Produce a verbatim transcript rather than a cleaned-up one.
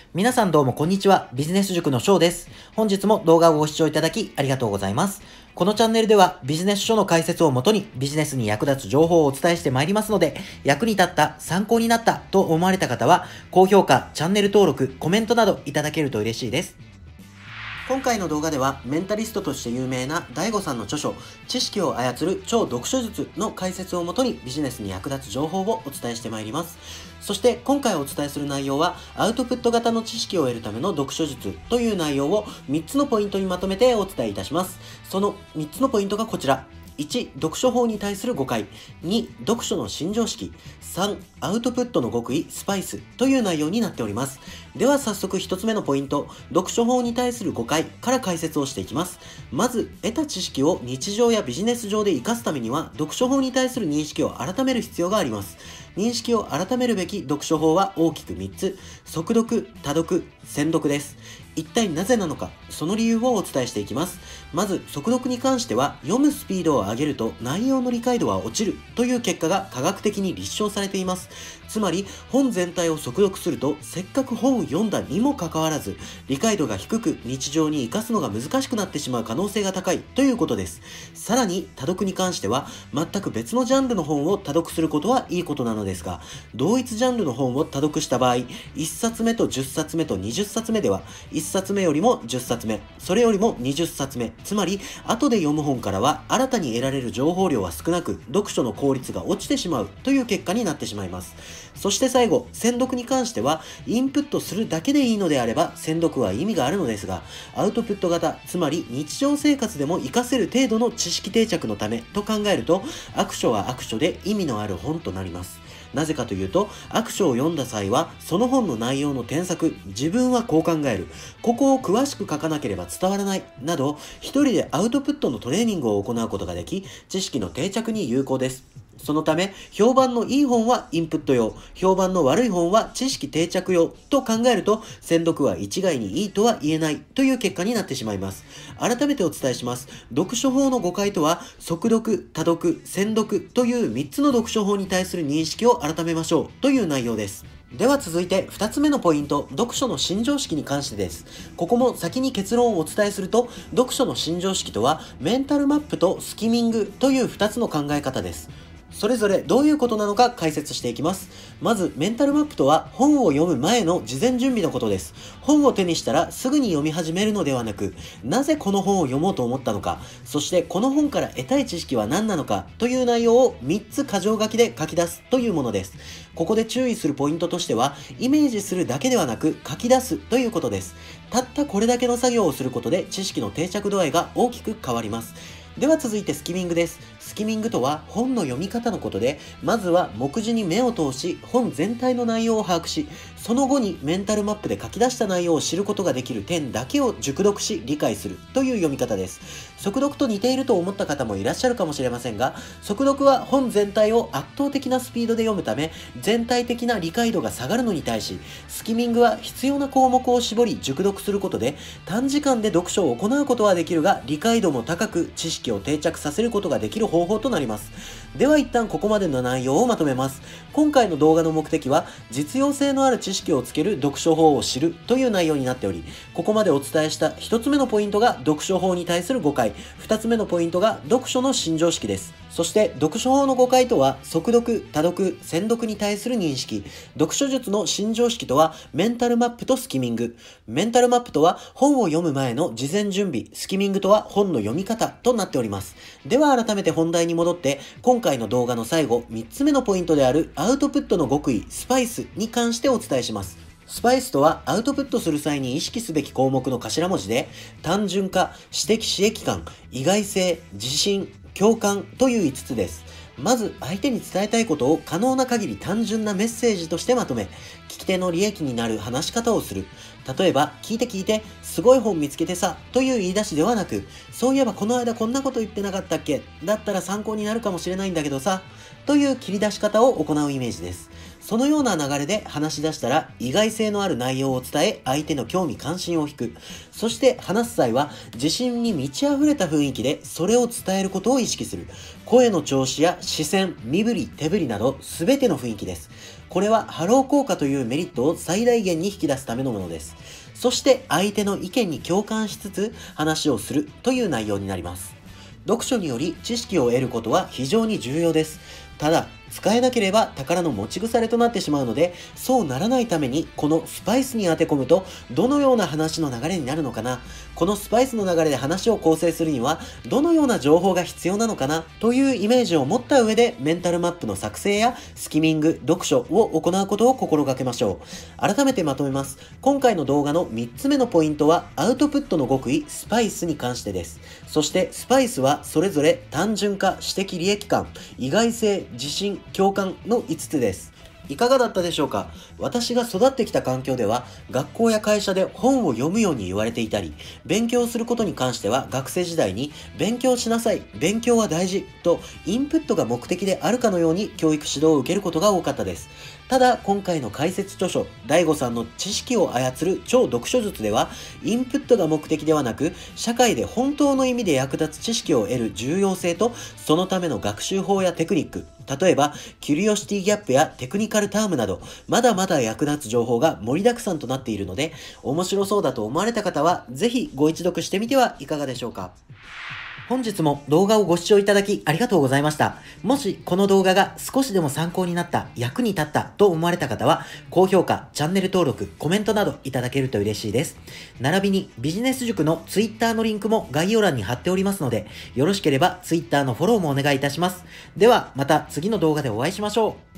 皆さんどうもこんにちは。ビジネス塾の翔です。本日も動画をご視聴いただきありがとうございます。このチャンネルではビジネス書の解説をもとにビジネスに役立つ情報をお伝えしてまいりますので、役に立った、参考になったと思われた方は、高評価、チャンネル登録、コメントなどいただけると嬉しいです。今回の動画ではメンタリストとして有名な ダイゴ さんの著書知識を操る超読書術の解説をもとにビジネスに役立つ情報をお伝えしてまいります。そして今回お伝えする内容はアウトプット型の知識を得るための読書術という内容をみっつのポイントにまとめてお伝えいたします。そのみっつのポイントがこちら。いち、読書法に対する誤解。に、読書の新常識。さん、アウトプットの極意、スパイスという内容になっております。では早速ひとつめのポイント、読書法に対する誤解から解説をしていきます。まず、得た知識を日常やビジネス上で活かすためには、読書法に対する認識を改める必要があります。認識を改めるべき読書法は大きくみっつ。速読、多読、専読です。一体なぜなのか、その理由をお伝えしていきます。まず、速読に関しては、読むスピードを上げると内容の理解度は落ちるという結果が科学的に立証されています。つまり、本全体を速読すると、せっかく本を読んだにもかかわらず、理解度が低く日常に活かすのが難しくなってしまう可能性が高いということです。さらに、多読に関しては、全く別のジャンルの本を多読することはいいことなのですが、同一ジャンルの本を多読した場合、いっさつめとじゅっさつめとにじゅっさつめでは、いっさつめよりもじゅっさつめ、それよりもにじゅっさつめ、つまり、後で読む本からは新たに得られる情報量は少なく、読書の効率が落ちてしまうという結果になってしまいます。そして最後、専読に関しては、インプットするだけでいいのであれば、専読は意味があるのですが、アウトプット型、つまり日常生活でも活かせる程度の知識定着のためと考えると、悪書は悪書で意味のある本となります。なぜかというと、悪書を読んだ際は、その本の内容の添削、自分はこう考える、ここを詳しく書かなければ伝わらない、など、一人でアウトプットのトレーニングを行うことができ、知識の定着に有効です。そのため、評判のいい本はインプット用、評判の悪い本は知識定着用と考えると、専読は一概にいいとは言えないという結果になってしまいます。改めてお伝えします。読書法の誤解とは、速読、多読、専読というみっつの読書法に対する認識を改めましょうという内容です。では続いてふたつめのポイント、読書の新常識に関してです。ここも先に結論をお伝えすると、読書の新常識とは、メンタルマップとスキミングというふたつの考え方です。それぞれどういうことなのか解説していきます。まず、メンタルマップとは本を読む前の事前準備のことです。本を手にしたらすぐに読み始めるのではなく、なぜこの本を読もうと思ったのか、そしてこの本から得たい知識は何なのかという内容をみっつ箇条書きで書き出すというものです。ここで注意するポイントとしては、イメージするだけではなく書き出すということです。たったこれだけの作業をすることで知識の定着度合いが大きく変わります。では続いてスキミングです。スキミングとは本の読み方のことで、まずは目次に目を通し、本全体の内容を把握し、その後にメンタルマップで書き出した内容を知ることができる点だけを熟読し理解するという読み方です。速読と似ていると思った方もいらっしゃるかもしれませんが、速読は本全体を圧倒的なスピードで読むため、全体的な理解度が下がるのに対し、スキミングは必要な項目を絞り熟読することで、短時間で読書を行うことはできるが、理解度も高く知識を定着させることができる方法となります。では一旦ここまでの内容をまとめます。今回の動画の目的は、実用性のある知識をつける読書法を知るという内容になっており、ここまでお伝えしたひとつめのポイントが読書法に対する誤解、ふたつめのポイントが読書の新常識です。そして読書法の誤解とは、速読、多読、専読に対する認識。読書術の新常識とは、メンタルマップとスキミング。メンタルマップとは、本を読む前の事前準備。スキミングとは、本の読み方となっております。では改めて本題に戻って、今回の動画の最後、みっつめのポイントである、アウトプットの極意、スパイスに関してお伝えします。スパイスとはアウトプットする際に意識すべき項目の頭文字で、単純化、私的刺激感、意外性、自信、共感といういつつです。まず相手に伝えたいことを可能な限り単純なメッセージとしてまとめ、聞き手の利益になる話し方をする。例えば、聞いて聞いて、すごい本見つけてさ、という言い出しではなく、そういえばこの間こんなこと言ってなかったっけ？だったら参考になるかもしれないんだけどさ、という切り出し方を行うイメージです。そのような流れで話し出したら、意外性のある内容を伝え、相手の興味関心を引く。そして話す際は、自信に満ち溢れた雰囲気で、それを伝えることを意識する。声の調子や視線、身振り、手振りなど、すべての雰囲気です。 これはハロー効果というメリットを最大限に引き出すためのものです。そして相手の意見に共感しつつ話をするという内容になります。読書により知識を得ることは非常に重要です。ただ、使えなければ宝の持ち腐れとなってしまうので、そうならないためにこのスパイスに当て込むとどのような話の流れになるのかな、このスパイスの流れで話を構成するにはどのような情報が必要なのかなというイメージを持った上でメンタルマップの作成やスキミング、読書を行うことを心がけましょう。改めてまとめます。今回の動画のみっつめのポイントはアウトプットの極意スパイスに関してです。そしてスパイスはそれぞれ単純化、私的利益感、意外性、自信、共感のいつつです。いかがだったでしょうか？私が育ってきた環境では、学校や会社で本を読むように言われていたり、勉強することに関しては学生時代に勉強しなさい、勉強は大事とインプットが目的であるかのように教育指導を受けることが多かったです。ただ、今回の解説著書、ダイゴさんの知識を操る超読書術では、インプットが目的ではなく、社会で本当の意味で役立つ知識を得る重要性と、そのための学習法やテクニック、例えば、キュリオシティギャップやテクニカルタームなど、まだまだ役立つ情報が盛りだくさんとなっているので、面白そうだと思われた方は、ぜひご一読してみてはいかがでしょうか。本日も動画をご視聴いただきありがとうございました。もしこの動画が少しでも参考になった、役に立ったと思われた方は、高評価、チャンネル登録、コメントなどいただけると嬉しいです。並びにビジネス塾の Twitter のリンクも概要欄に貼っておりますので、よろしければ Twitter のフォローもお願いいたします。ではまた次の動画でお会いしましょう。